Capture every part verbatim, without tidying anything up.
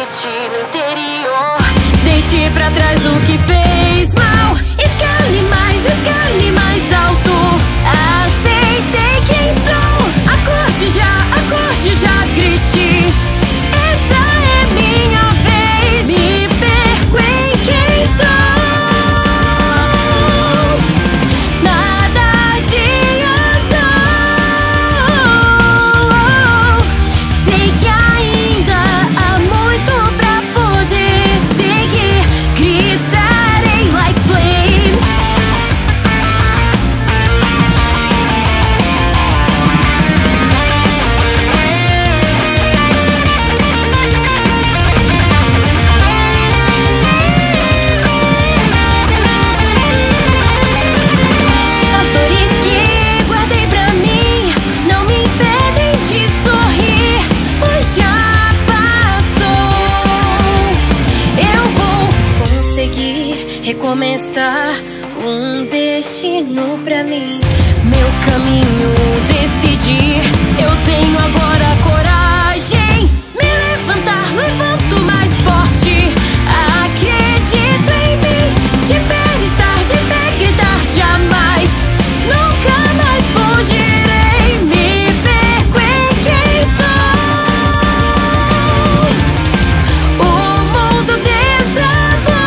noite no interior. Deixe pra trás o que fez mal. Escale mais, escale mais alto. Aceitei quem sou. Acorde já, acorde já, grite. Essa é minha vez. Me perco em quem sou. Nada adiantou. Sei que ainda há muito pra poder seguir. Gritarei like flames. As dores que guardei pra mim não me impedem de sorrir, pois já passou. Eu vou conseguir recomeçar um destino pra mim. Meu caminho decidir. Eu tenho agora coragem. Me levantar, levanto mais forte. Acredito em mim. De pé estar, de pé gritar. Jamais, nunca mais fugirei. Me perco em quem sou. O mundo desabou.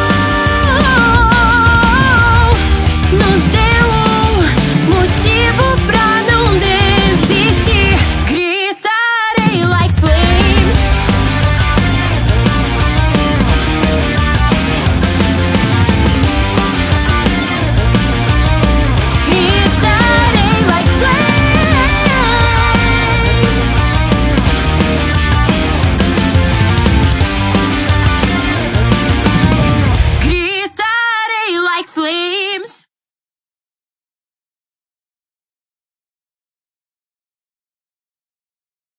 Nos deu um motivo pra não desistir. Gritarei like flames. Gritarei like flames. Gritarei like flames.